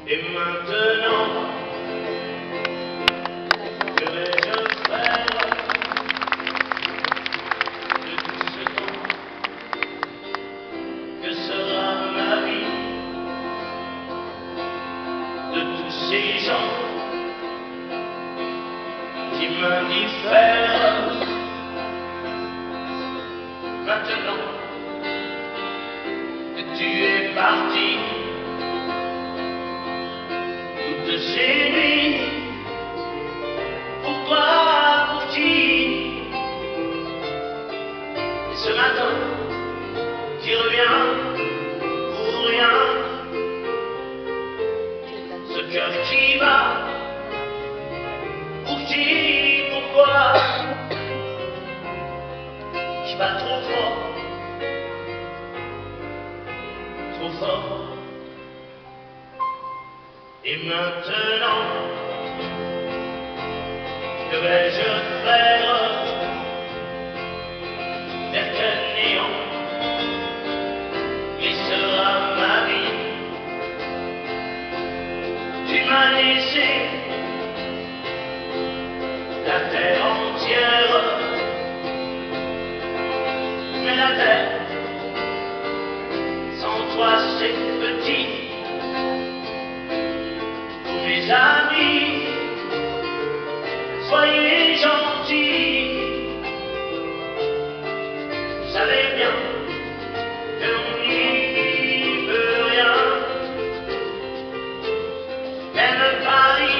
Et maintenant, que vais-je faire de tout ce temps? Que sera ma vie de tous ces gens qui m'indiffèrent? Maintenant que tu es parti, toutes ces nuits, pourquoi, pour qui? Et ce matin, qui revient pour rien, ce cœur qui bat, pour qui, pourquoi, qui bat trop fort, trop fort. Et maintenant, que vais-je faire? Vers quel néant glissera ma vie? Tu m'as laissé la terre entière, mais la terre sans toi c'est petit. Mes amis, soyez gentils. Vous savez bien que l'on n'y peut rien. Même Paris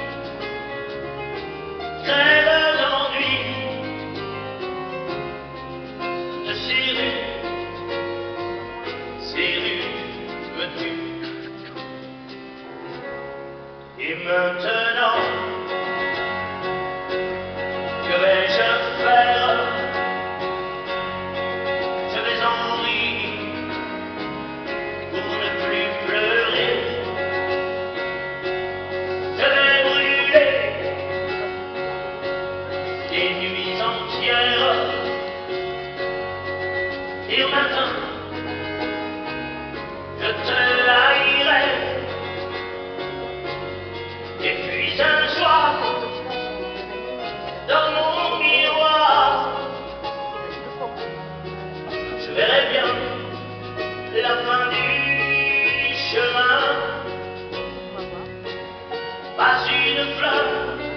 crève d'ennui de ces rues me tuent. Et maintenant, que vais-je faire? Je vais en rire pour ne plus pleurer. Je vais brûler des nuits entières. Et au matin, je te haïrai. Et puis un soir, dans mon miroir, je verrai bien la fin du chemin. Pas une fleur,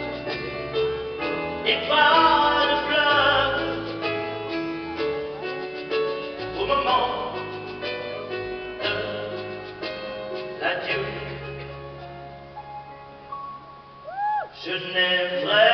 et pas de fleurs, au moment de l'adieu. Je n'ai vrai